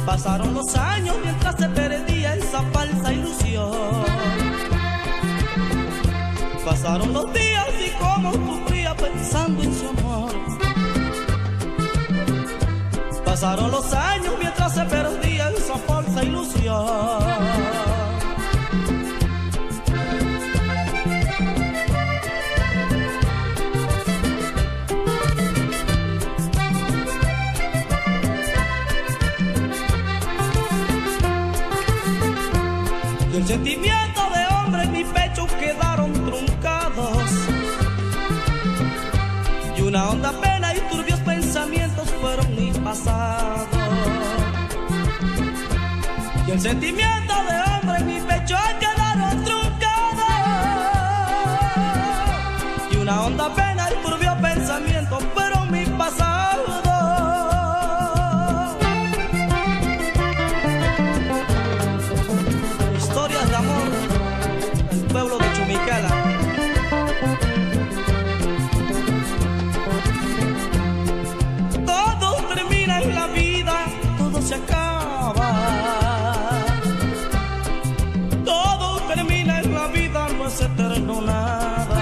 Pasaron los años mientras se perdía esa falsa ilusión. Pasaron los días y cómo sufría pensando en su amor. Pasaron los años mientras se perdía esa falsa ilusión. Y el sentimiento de hombre en mi pecho quedaron truncados, y una honda pena y turbios pensamientos fueron mi pasado. Y el sentimiento de hombre en mi pecho quedaron truncados, y una honda pena y turbios pensamientos fueron mi pasado. De amor, el pueblo de Chumicala. Todo termina en la vida, todo se acaba. Todo termina en la vida, no es eterno nada.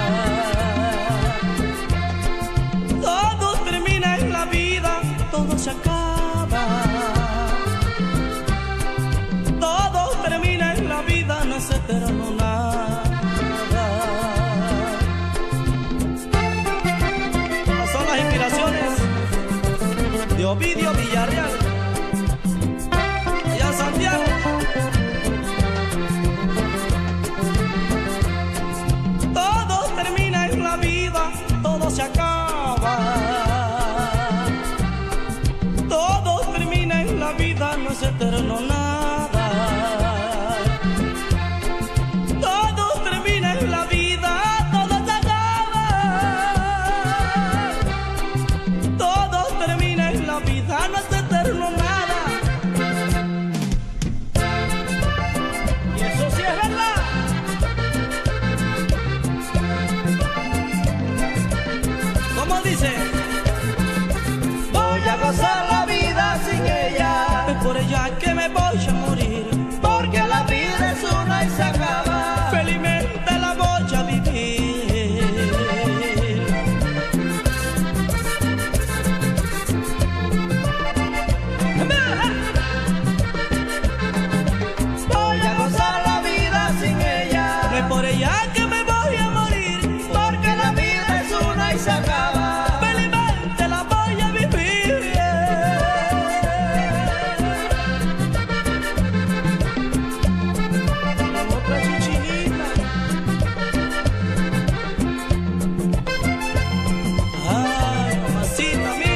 Todo termina en la vida, todo se acaba. No es eterno nada. Estas son las inspiraciones de Ovidio Villarreal, allá en Santiago. Todo termina en la vida, todo se acaba. Todo termina en la vida, no es eterno nada. No es eterno nada. Y eso sí es verdad. ¿Cómo dice? Voy a gozar la vida sin ella. Es por ella que me voy a morir. Porque la vida es una y se acaba. Felizmente la voy a vivir. Por ella que me voy a morir, porque la vida es una y se acaba. Felizmente la voy a vivir. La otra chichinita. Ay, mamacita mía.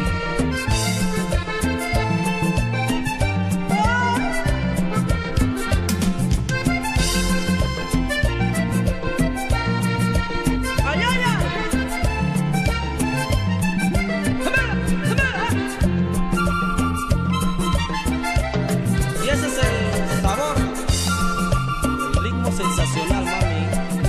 Sensacional, mami.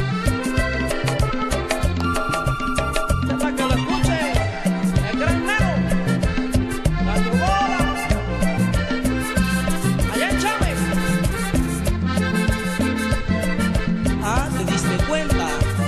Ya para que lo escuche el gran Nero, la Yubola, allá en Chávez. Ah, ¿te diste cuenta?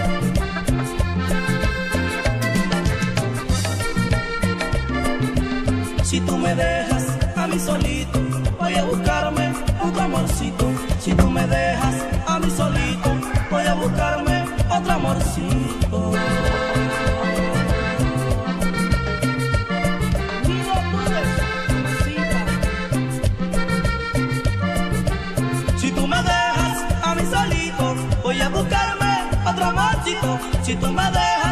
Si tú me dejas a mí solito, voy a buscarme otro amorcito. Si tú me dejas a mí solito, voy a buscarme otro amorcito. Si tú me dejas a mí solito, voy a buscarme otro amorcito. Si tú me dejas